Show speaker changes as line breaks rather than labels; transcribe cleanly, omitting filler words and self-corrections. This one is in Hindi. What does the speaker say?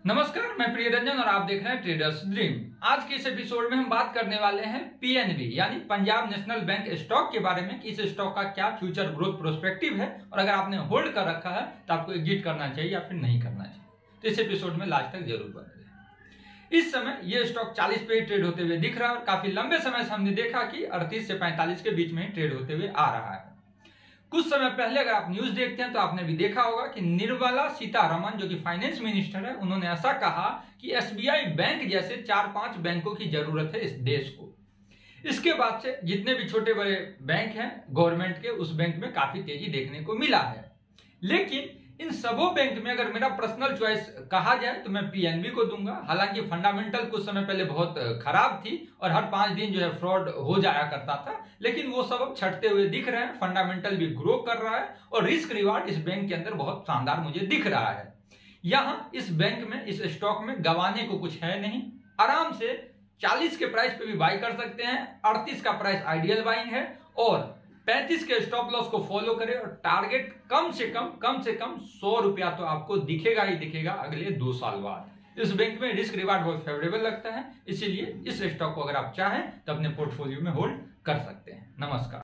नमस्कार, मैं प्रियरंजन और आप देख रहे हैं ट्रेडर्स ड्रीम। आज के इस एपिसोड में हम बात करने वाले हैं पीएनबी यानी पंजाब नेशनल बैंक स्टॉक के बारे में कि इस स्टॉक का क्या फ्यूचर ग्रोथ प्रोस्पेक्टिव है और अगर आपने होल्ड कर रखा है तो आपको एग्जिट करना चाहिए या फिर नहीं करना चाहिए। तो इस एपिसोड में लास्ट तक जरूर बने रहें। इस समय ये स्टॉक 40 पे ही ट्रेड होते हुए दिख रहा है और काफी लंबे समय से हमने देखा कि 38 से 45 के बीच में ट्रेड होते हुए आ रहा है। कुछ समय पहले अगर आप न्यूज देखते हैं तो आपने भी देखा होगा कि निर्मला सीतारमण जो कि फाइनेंस मिनिस्टर है, उन्होंने ऐसा कहा कि एसबीआई बैंक जैसे 4-5 बैंकों की जरूरत है इस देश को। इसके बाद से जितने भी छोटे बड़े बैंक हैं गवर्नमेंट के, उस बैंक में काफी तेजी देखने को मिला है। लेकिन इन सबों बैंक में अगर मेरा पर्सनल चॉइस कहा जाए तो मैं पीएनबी को दूंगा। हालांकि फंडामेंटल कुछ समय पहले बहुत खराब थी और हर 5 दिन जो है फ्रॉड हो जाया करता था, लेकिन वो सब अब छटते हुए दिख रहे हैं। फंडामेंटल भी ग्रो कर रहा है और रिस्क रिवार्ड इस बैंक के अंदर बहुत शानदार मुझे दिख रहा है। यहां इस बैंक में, इस स्टॉक में गंवाने को कुछ है नहीं। आराम से 40 के प्राइस पे भी बाई कर सकते हैं। 38 का प्राइस आइडियल बाइंग है और 35 के स्टॉप लॉस को फॉलो करें और टारगेट कम से कम 100 रुपया तो आपको दिखेगा ही दिखेगा अगले 2 साल बाद। इस बैंक में रिस्क रिवार्ड बहुत फेवरेबल लगता है, इसीलिए इस स्टॉक को अगर आप चाहें तो अपने पोर्टफोलियो में होल्ड कर सकते हैं। नमस्कार।